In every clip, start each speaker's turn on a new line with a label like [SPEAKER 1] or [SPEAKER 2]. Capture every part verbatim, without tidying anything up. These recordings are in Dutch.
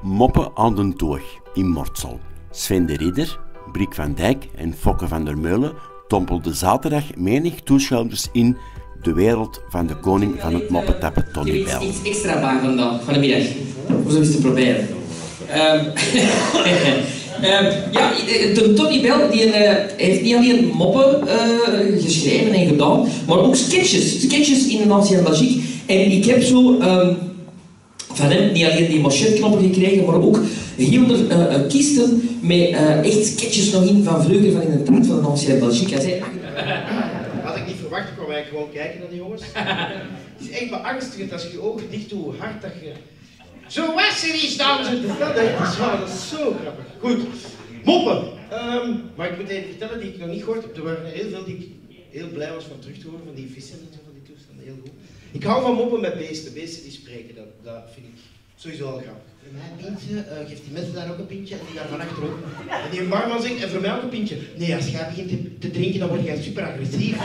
[SPEAKER 1] Moppen aan den Toog in Mortsel. Sven de Ridder, Brik van Dijk en Fokke van der Meulen dompelden zaterdag menig toeschouwers in de wereld van de koning van het moppetappen Tony Bell.
[SPEAKER 2] Iets extra baan vandaag, van de middag. Om zo eens te proberen. Um, um, ja, de Tony Bell die, uh, heeft niet alleen moppen uh, geschreven en gedaan, maar ook sketches. Sketches in een Ancien Belgique. En ik heb zo um, van hem niet alleen die machetknoppen gekregen, maar ook heel uh, uh, kisten met uh, echt sketches nog in van vroeger, van in de tijd van een Ancien Belgique. Hij zei,
[SPEAKER 3] had ik niet verwacht, kwam wij gewoon kijken naar die jongens. Het is echt beangstigend als je je ogen dicht doet, hoe hard dat je... Zo was er iets, dames en heren. Dat is waar, dat is zo grappig. Goed, moppen. Um, maar ik moet even vertellen die ik nog niet gehoord heb. Er waren heel veel die ik heel blij was van terug te horen, van die vissen en zo, van die toestanden, heel goed. Ik hou van moppen met beesten, beesten die spreken, dat, dat vind ik sowieso al grappig. Voor mij een pintje, uh, geeft die mensen daar ook een pintje en die daar van achter ook. En die barman zegt, en voor mij ook een pintje. Nee, als jij begint te, te drinken, dan word jij super agressief.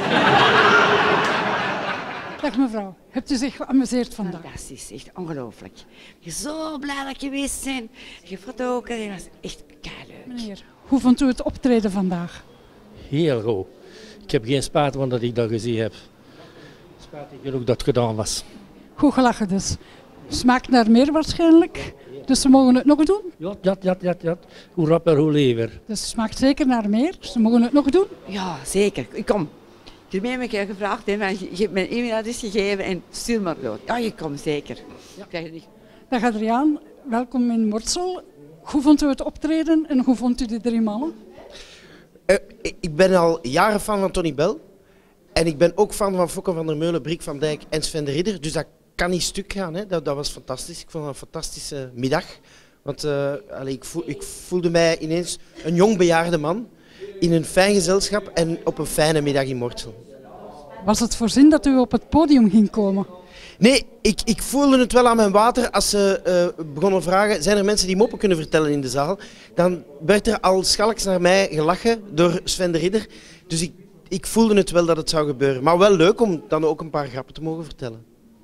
[SPEAKER 4] Dag mevrouw, hebt u zich geamuseerd vandaag?
[SPEAKER 5] Fantastisch, echt ongelooflijk. Je zo blij dat je geweest bent. Je foto's, dat was echt keileuk.
[SPEAKER 4] Meneer, hoe vond u het optreden vandaag?
[SPEAKER 6] Heel goed. Ik heb geen spijt van dat ik dat gezien heb. Spijtig genoeg dat het gedaan was.
[SPEAKER 4] Goed gelachen dus. Smaakt naar meer waarschijnlijk, dus ze mogen het nog doen?
[SPEAKER 6] Ja, ja, ja, ja, ja. Hoe rapper, hoe lever.
[SPEAKER 4] Dus het smaakt zeker naar meer, ze mogen het nog doen?
[SPEAKER 5] Ja, zeker. Ik kom. Ik heb me gevraagd, hè, maar je hebt mijn e-mailadres gegeven en stuur maar door. Ja, je komt zeker. Ja.
[SPEAKER 4] Dag Adriaan, welkom in Mortsel. Hoe vond u het optreden en hoe vond u de drie mannen?
[SPEAKER 3] Uh, ik ben al jaren fan van Tony Bell. En ik ben ook fan van Fokke van der Meulen, Brik van Dijk en Sven de Ridder. Dus dat kan niet stuk gaan. Hè. Dat, dat was fantastisch. Ik vond het een fantastische middag. Want uh, allez, ik, voel, ik voelde mij ineens een jong bejaarde man in een fijn gezelschap en op een fijne middag in Mortsel.
[SPEAKER 4] Was het voorzien dat u op het podium ging komen?
[SPEAKER 3] Nee, ik, ik voelde het wel aan mijn water als ze uh, begonnen vragen, zijn er mensen die moppen kunnen vertellen in de zaal? Dan werd er al schalks naar mij gelachen door Sven de Ridder. Dus ik, ik voelde het wel dat het zou gebeuren. Maar wel leuk om dan ook een paar grappen te mogen vertellen.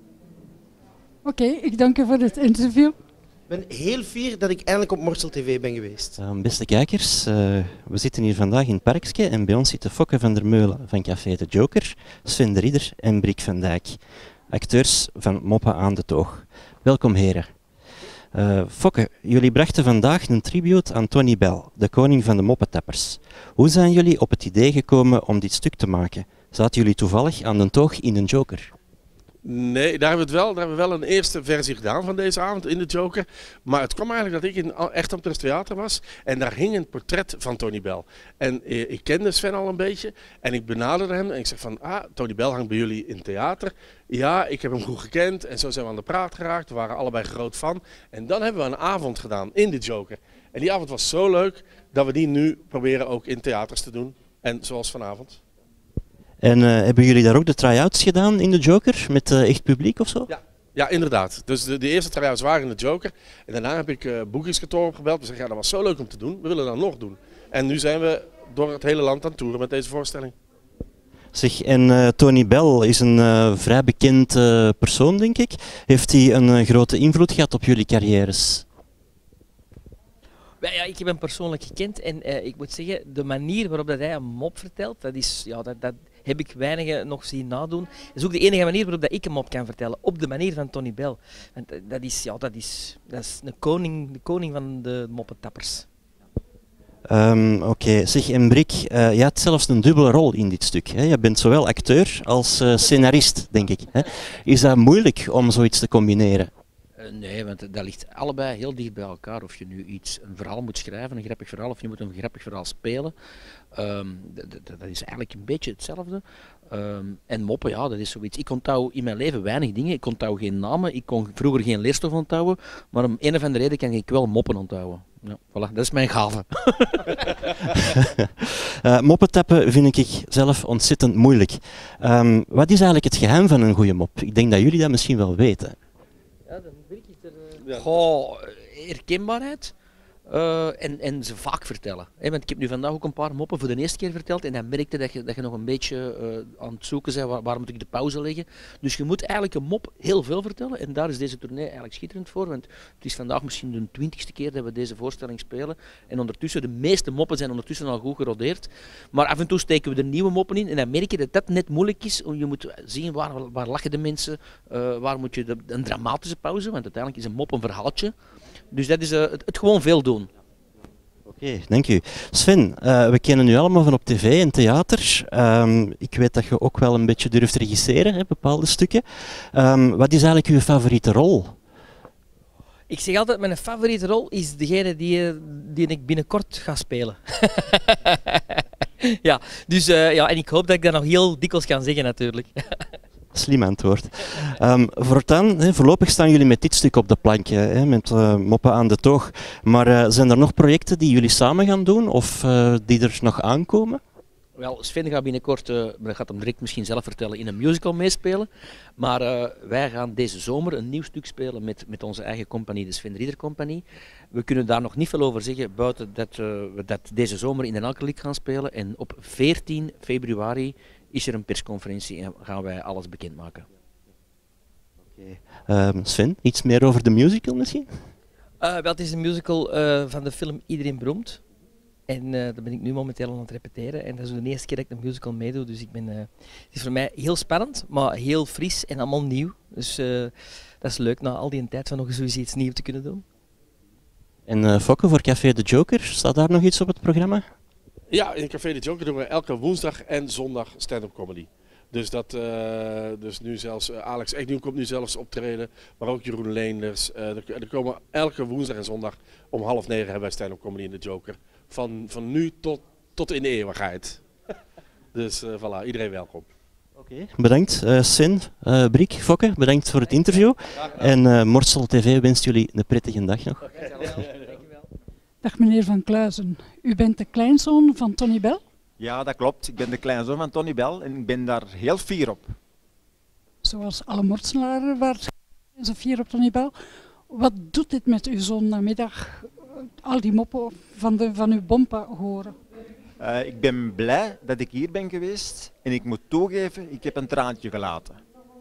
[SPEAKER 4] Oké, okay, ik dank u voor dit interview.
[SPEAKER 3] Ik ben heel fier dat ik eindelijk op Mortsel T V ben geweest.
[SPEAKER 7] Uh, beste kijkers, uh, we zitten hier vandaag in het parkje en bij ons zitten Fokke van der Meulen van Café de Joker, Sven de Ridder en Brik van Dijk, acteurs van Moppen aan de Toog. Welkom heren. Uh, Fokke, jullie brachten vandaag een tribute aan Tony Bell, de koning van de moppetappers. Hoe zijn jullie op het idee gekomen om dit stuk te maken? Zaten jullie toevallig aan de toog in een Joker?
[SPEAKER 8] Nee, daar hebben we het wel. Daar hebben we wel een eerste versie gedaan van deze avond in de Joker. Maar het kwam eigenlijk dat ik in echt op het theater was. En daar hing een portret van Tony Bell. En eh, ik kende Sven al een beetje. En ik benaderde hem en ik zeg van, ah, Tony Bell hangt bij jullie in het theater. Ja, ik heb hem goed gekend. En zo zijn we aan de praat geraakt. We waren allebei groot fan. En dan hebben we een avond gedaan in de Joker. En die avond was zo leuk dat we die nu proberen ook in theaters te doen. En zoals vanavond.
[SPEAKER 7] En uh, hebben jullie daar ook de try-outs gedaan in de Joker, met uh, echt publiek of zo?
[SPEAKER 8] Ja, ja inderdaad. Dus de, de eerste try-outs waren in de Joker. En daarna heb ik uh, Boekingskantoor opgebeld. We zeggen, ja, dat was zo leuk om te doen. We willen dat nog doen. En nu zijn we door het hele land aan het toeren met deze voorstelling.
[SPEAKER 7] Zeg, en uh, Tony Bell is een uh, vrij bekend uh, persoon, denk ik. Heeft hij een uh, grote invloed gehad op jullie carrières?
[SPEAKER 9] Ja, ik heb hem persoonlijk gekend en uh, ik moet zeggen, de manier waarop dat hij een mop vertelt, dat is... Ja, dat, dat heb ik weinigen nog zien nadoen. Dat is ook de enige manier waarop dat ik hem op kan vertellen. Op de manier van Tony Bell. Want dat is, ja, dat is, dat is een koning, de koning van de moppetappers.
[SPEAKER 7] Um, Oké, okay. Zeg, en Brik, uh, jij hebt zelfs een dubbele rol in dit stuk. Hè? Je bent zowel acteur als uh, scenarist, denk ik. Hè? Is dat moeilijk om zoiets te combineren?
[SPEAKER 10] Uh, nee, want dat ligt allebei heel dicht bij elkaar. Of je nu iets, een verhaal moet schrijven, een grappig verhaal, of je moet een grappig verhaal spelen. Um, dat is eigenlijk een beetje hetzelfde. Um, en moppen, ja, dat is zoiets. Ik onthoud in mijn leven weinig dingen. Ik onthoud geen namen. Ik kon vroeger geen leerstof onthouden. Maar om een of andere reden kan ik wel moppen onthouden. Ja, voilà, dat is mijn gave.
[SPEAKER 7] uh, moppen tappen vind ik zelf ontzettend moeilijk. Um, wat is eigenlijk het geheim van een goede mop? Ik denk dat jullie dat misschien wel weten.
[SPEAKER 9] Ja, dan Brik is er... Uh... Goh, herkenbaarheid.
[SPEAKER 10] Uh, en, en ze vaak vertellen. Hè? Want ik heb nu vandaag ook een paar moppen voor de eerste keer verteld en dan merkte dat je, dat je nog een beetje uh, aan het zoeken bent, waar, waar moet ik de pauze leggen. Dus je moet eigenlijk een mop heel veel vertellen en daar is deze tournee eigenlijk schitterend voor, want het is vandaag misschien de twintigste keer dat we deze voorstelling spelen en ondertussen, de meeste moppen zijn ondertussen al goed gerodeerd, maar af en toe steken we er nieuwe moppen in en dan merk je dat dat net moeilijk is. Je moet zien waar, waar lachen de mensen, uh, waar moet je de, een dramatische pauze, want uiteindelijk is een mop een verhaaltje. Dus dat is uh, het, het gewoon veel doen.
[SPEAKER 7] Oké, okay, dank u. Sven, uh, we kennen u allemaal van op tv en theater. Um, ik weet dat je ook wel een beetje durft regisseren, hè, bepaalde stukken. Um, wat is eigenlijk uw favoriete rol?
[SPEAKER 9] Ik zeg altijd, mijn favoriete rol is degene die, die ik binnenkort ga spelen. ja, dus, uh, ja, en ik hoop dat ik dat nog heel dikwijls kan zeggen natuurlijk.
[SPEAKER 7] Slim antwoord. Um, voortaan, hè, voorlopig staan jullie met dit stuk op de plank, hè, met uh, moppen aan de toog. Maar uh, zijn er nog projecten die jullie samen gaan doen of uh, die er nog aankomen?
[SPEAKER 10] Wel, Sven gaat binnenkort, uh, dat gaat hem direct misschien zelf vertellen, in een musical meespelen. Maar uh, wij gaan deze zomer een nieuw stuk spelen met, met onze eigen compagnie, de Sven Rieder Compagnie. We kunnen daar nog niet veel over zeggen, buiten dat uh, we dat deze zomer in de Alkaliek gaan spelen. En op veertien februari is er een persconferentie en gaan wij alles bekendmaken.
[SPEAKER 7] Okay. Um, Sven, iets meer over de musical misschien?
[SPEAKER 9] Uh, wel, het is een musical uh, van de film Iedereen Beroemd. En uh, daar ben ik nu momenteel aan het repeteren. En dat is de eerste keer dat ik een musical meedoe. Dus ik ben, uh, het is voor mij heel spannend, maar heel fris en allemaal nieuw. Dus uh, dat is leuk, na al die tijd van nog eens iets nieuws te kunnen doen.
[SPEAKER 7] En uh, Fokke, voor Café de Joker, staat daar nog iets op het programma?
[SPEAKER 8] Ja, in Café de Joker doen we elke woensdag en zondag stand-up comedy. Dus, dat, uh, dus nu zelfs uh, Alex Egnoen komt nu zelfs optreden, maar ook Jeroen Leenders. Uh, er, er komen elke woensdag en zondag om half negen hebben wij stand-up comedy in de Joker. Van, van nu tot, tot in de eeuwigheid. Dus uh, voilà, iedereen welkom.
[SPEAKER 7] Oké, okay, bedankt uh, Sven, uh, Brik, Fokke, bedankt voor het interview. En uh, Mortsel T V wenst jullie een prettige dag nog.
[SPEAKER 4] Dag meneer Van Kluizen, u bent de kleinzoon van Tony Bell?
[SPEAKER 11] Ja, dat klopt. Ik ben de kleinzoon van Tony Bell en ik ben daar heel fier op.
[SPEAKER 4] Zoals alle Mortselaren waren zo fier op Tony Bell. Wat doet dit met uw zoon namiddag? Al die moppen van, de, van uw bompa horen.
[SPEAKER 11] Uh, ik ben blij dat ik hier ben geweest en ik moet toegeven, ik heb een traantje gelaten.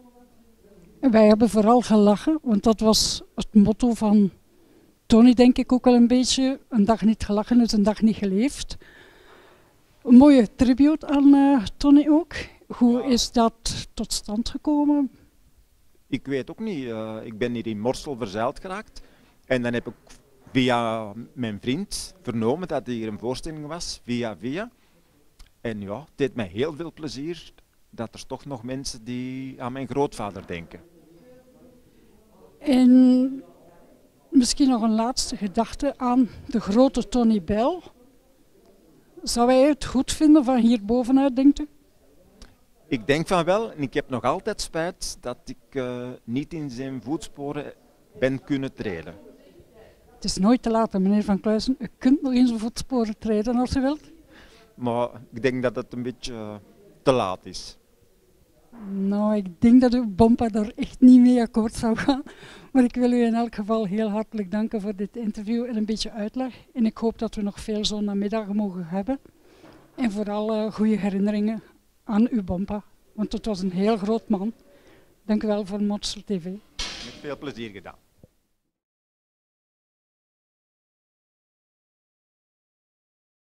[SPEAKER 4] En wij hebben vooral gelachen, want dat was het motto van Tony, denk ik ook wel een beetje. Een dag niet gelachen is een dag niet geleefd. Een mooie tribute aan uh, Tony ook. Hoe is dat tot stand gekomen?
[SPEAKER 11] Ik weet ook niet. Uh, ik ben hier in Mortsel verzeild geraakt en dan heb ik via mijn vriend vernomen dat er hier een voorstelling was, via via. En ja, het deed mij heel veel plezier dat er toch nog mensen die aan mijn grootvader denken.
[SPEAKER 4] En misschien nog een laatste gedachte aan de grote Tony Bell. Zou hij het goed vinden van hier bovenuit, denkt u?
[SPEAKER 11] Ik denk van wel en ik heb nog altijd spijt dat ik uh, niet in zijn voetsporen ben kunnen treden.
[SPEAKER 4] Het is nooit te laat, meneer Van Kluizen. U kunt nog in zijn voetsporen treden als u wilt.
[SPEAKER 11] Maar ik denk dat het een beetje uh, te laat is.
[SPEAKER 4] Nou, ik denk dat uw bompa daar echt niet mee akkoord zou gaan. Maar ik wil u in elk geval heel hartelijk danken voor dit interview en een beetje uitleg. En ik hoop dat we nog veel zo'n namiddag mogen hebben. En vooral uh, goede herinneringen aan uw bompa. Want het was een heel groot man. Dank u wel voor Mortsel T V.
[SPEAKER 11] Met veel plezier gedaan.